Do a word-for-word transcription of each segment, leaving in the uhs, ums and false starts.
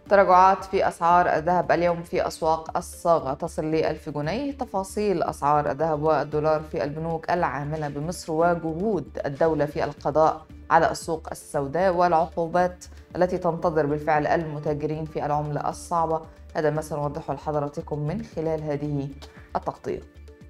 تراجعات في أسعار الذهب اليوم في أسواق الصاغة تصل ل ألف جنيه. تفاصيل أسعار الذهب والدولار في البنوك العاملة بمصر وجهود الدولة في القضاء على السوق السوداء والعقوبات التي تنتظر بالفعل المتاجرين في العملة الصعبة، هذا ما سنوضحه لحضراتكم من خلال هذه التغطية.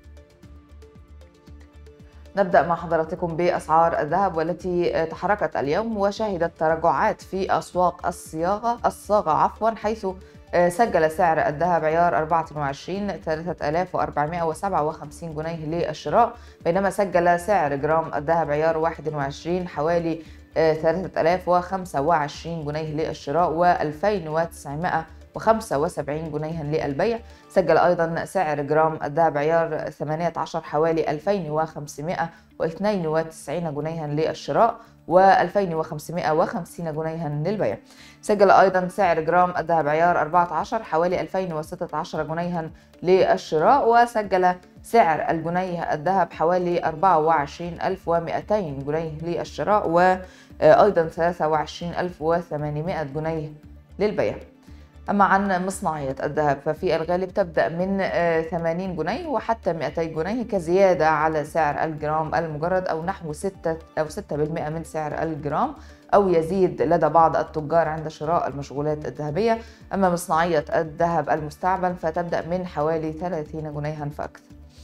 نبدأ مع حضراتكم بأسعار الذهب والتي تحركت اليوم وشهدت تراجعات في أسواق الصياغة الصاغة عفوا حيث سجل سعر الذهب عيار أربعة وعشرين ثلاثة آلاف وأربعمائة وسبعة وخمسين جنيه للشراء، بينما سجل سعر جرام الذهب عيار واحد وعشرين حوالي ثلاثة آلاف وخمسة وعشرين جنيه للشراء وألفين وتسعمائة وخمسة وسبعين جنيها للبيع. سجل أيضا سعر جرام الذهب عيار ثمانية عشر حوالي ألفين وخمسمائة واثنين وتسعين جنيها للشراء وألفين وخمسمائة وخمسين جنيها للبيع. سجل أيضا سعر جرام الذهب عيار أربعة عشر حوالي ألفين وستة عشر جنيها للشراء، وسجل سعر الجنيه الذهب حوالي أربعة وعشرين ألف ومئتين جنيه للشراء وأيضا ثلاثة وعشرين ألف وثمانمائة جنيه للبيع. أما عن مصنعية الذهب ففي الغالب تبدأ من ثمانين جنيه وحتى مئتي جنيه كزيادة على سعر الجرام المجرد أو نحو ستة أو ستة بالمئة من سعر الجرام، أو يزيد لدى بعض التجار عند شراء المشغولات الذهبية. أما مصنعية الذهب المستعمل فتبدأ من حوالي ثلاثين جنيها فأكثر.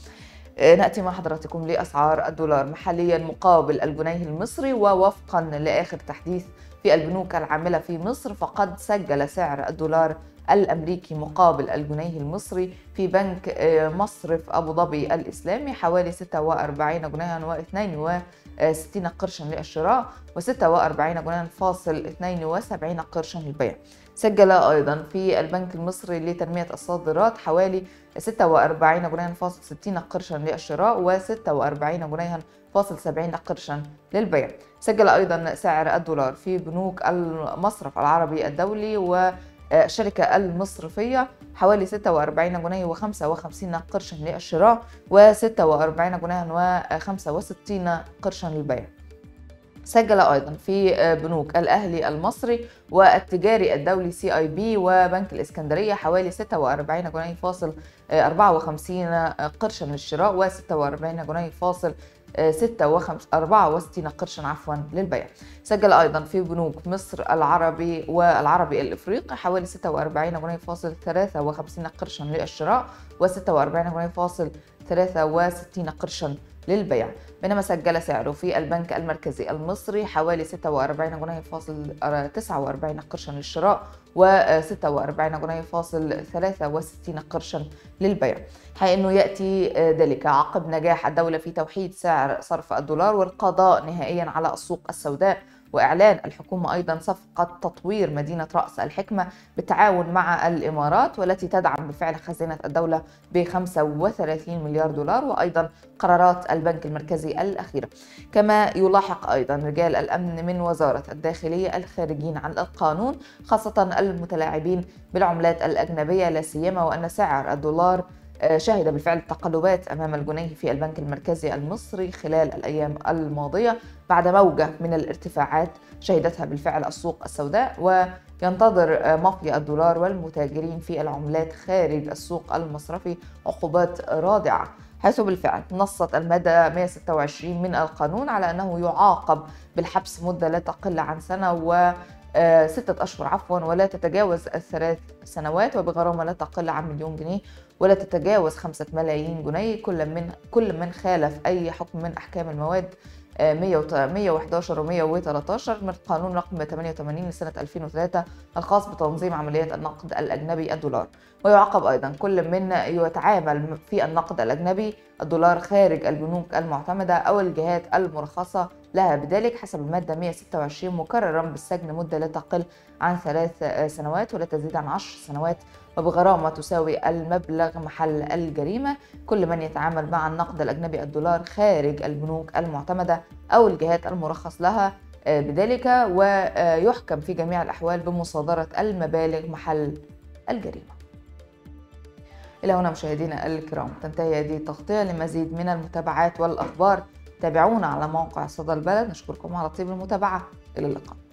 نأتي مع حضراتكم لأسعار الدولار محليا مقابل الجنيه المصري، ووفقا لآخر تحديث في البنوك العاملة في مصر فقد سجل سعر الدولار الأمريكي مقابل الجنيه المصري في بنك مصرف أبو ظبي الإسلامي حوالي ستة وأربعين جنيها واثنين وستين قرشا للشراء وستة وأربعين جنيها فاصل اثنين وسبعين قرشا للبيع. سجل أيضا في البنك المصري لتنمية الصادرات حوالي ستة وأربعين جنيها فاصل ستين قرشا للشراء وستة وأربعين جنيها فاصل سبعين قرشا للبيع. سجل أيضا سعر الدولار في بنوك المصرف العربي الدولي والشركة المصرفية حوالي ستة وأربعين جنيه وخمسة وخمسين قرشا للشراء وستة وأربعين جنيها وخمسة وستين قرشا للبيع. سجل أيضا في بنوك الأهلي المصري والتجاري الدولي سي آي بي وبنك الإسكندرية حوالي ستة وأربعين جنيه فاصل أربعة وخمسين قرشا للشراء وستة وأربعين جنيه فاصل أربعة وستين قرشا عفوا للبيع. سجل أيضا في بنوك مصر العربي والعربي الإفريقي حوالي ستة وأربعين جنيه فاصل ثلاثة وخمسين قرشا للشراء وستة وأربعين جنيه فاصل ثلاثة وستين قرشا للبيع، بينما سجل سعره في البنك المركزي المصري حوالي ستة وأربعين جنيه فاصل تسعة وأربعين قرشا للشراء وستة وأربعين جنيه فاصل ثلاثة وستين قرشا للبيع. حيث انه ياتي ذلك عقب نجاح الدوله في توحيد سعر صرف الدولار والقضاء نهائيا على السوق السوداء، واعلان الحكومه ايضا صفقه تطوير مدينه راس الحكمه بالتعاون مع الامارات والتي تدعم بالفعل خزينه الدوله ب خمسة وثلاثين مليار دولار، وايضا قرارات البنك المركزي الاخيره. كما يلاحق ايضا رجال الامن من وزاره الداخليه الخارجين عن القانون خاصه المتلاعبين بالعملات الاجنبيه لا سيما وان سعر الدولار شهد بالفعل تقلبات أمام الجنيه في البنك المركزي المصري خلال الأيام الماضية بعد موجة من الارتفاعات شهدتها بالفعل السوق السوداء، وينتظر مافيا الدولار والمتاجرين في العملات خارج السوق المصرفي عقوبات رادعة، حيث بالفعل نصت المادة مئة وستة وعشرين من القانون على أنه يعاقب بالحبس مدة لا تقل عن سنة و ستة أشهر عفوا ولا تتجاوز الثلاث سنوات وبغرامة لا تقل عن مليون جنيه ولا تتجاوز خمسة ملايين جنيه كل من كل من خالف أي حكم من أحكام المواد مئة وأحد عشر و مئة وثلاثة عشر من القانون رقم ثمانية وثمانين لسنة ألفين وثلاثة الخاص بتنظيم عمليات النقد الأجنبي الدولار. ويعاقب أيضا كل من يتعامل في النقد الأجنبي الدولار خارج البنوك المعتمدة أو الجهات المرخصة لها بذلك حسب المادة مئة وستة وعشرين مكررا بالسجن مدة لا تقل عن ثلاث سنوات ولا تزيد عن عشر سنوات وبغرامة تساوي المبلغ محل الجريمة كل من يتعامل مع النقد الأجنبي الدولار خارج البنوك المعتمدة أو الجهات المرخص لها بذلك، ويحكم في جميع الأحوال بمصادرة المبالغ محل الجريمة. إلى هنا مشاهدينا الكرام تنتهي هذه التغطية. لمزيد من المتابعات والأخبار تابعونا على موقع صدى البلد. نشكركم على طيب المتابعة. إلى اللقاء.